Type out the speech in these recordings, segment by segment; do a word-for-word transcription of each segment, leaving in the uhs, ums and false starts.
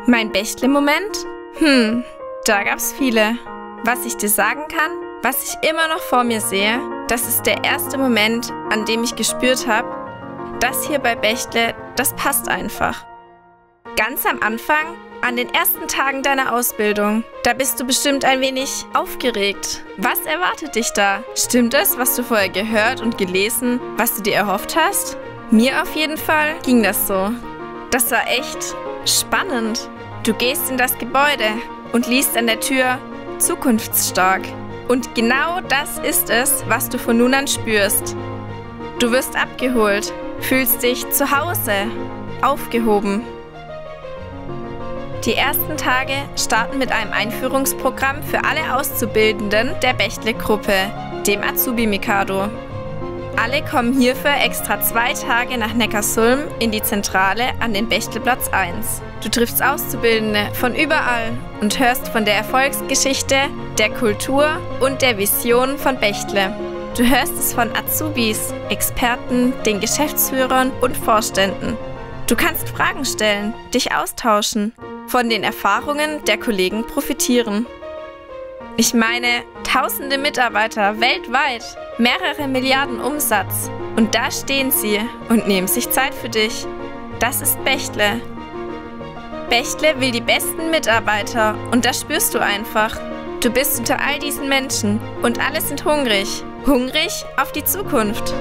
Mein Bächle-Moment? Hm, da gab's viele. Was ich dir sagen kann, was ich immer noch vor mir sehe, das ist der erste Moment, an dem ich gespürt habe, das hier bei Bächle, das passt einfach. Ganz am Anfang, an den ersten Tagen deiner Ausbildung, da bist du bestimmt ein wenig aufgeregt. Was erwartet dich da? Stimmt es, was du vorher gehört und gelesen, was du dir erhofft hast? Mir auf jeden Fall ging das so. Das war echt spannend. Du gehst in das Gebäude und liest an der Tür zukunftsstark. Und genau das ist es, was du von nun an spürst. Du wirst abgeholt, fühlst dich zu Hause, aufgehoben. Die ersten Tage starten mit einem Einführungsprogramm für alle Auszubildenden der Bächle-Gruppe, dem Azubi-Mikado. Alle kommen hierfür extra zwei Tage nach Neckarsulm in die Zentrale an den Bächleplatz eins. Du triffst Auszubildende von überall und hörst von der Erfolgsgeschichte, der Kultur und der Vision von Bächle. Du hörst es von Azubis, Experten, den Geschäftsführern und Vorständen. Du kannst Fragen stellen, dich austauschen, von den Erfahrungen der Kollegen profitieren. Ich meine, tausende Mitarbeiter weltweit, mehrere Milliarden Umsatz. Und da stehen sie und nehmen sich Zeit für dich. Das ist Bächle. Bächle will die besten Mitarbeiter und das spürst du einfach. Du bist unter all diesen Menschen und alle sind hungrig. Hungrig auf die Zukunft.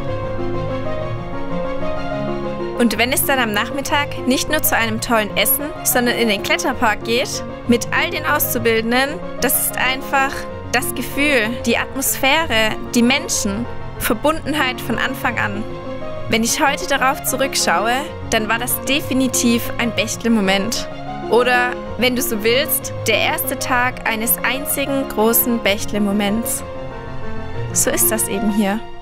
Und wenn es dann am Nachmittag nicht nur zu einem tollen Essen, sondern in den Kletterpark geht, mit all den Auszubildenden, das ist einfach das Gefühl, die Atmosphäre, die Menschen, Verbundenheit von Anfang an. Wenn ich heute darauf zurückschaue, dann war das definitiv ein Bächle-Moment. Oder, wenn du so willst, der erste Tag eines einzigen großen Bächle-Moments. So ist das eben hier.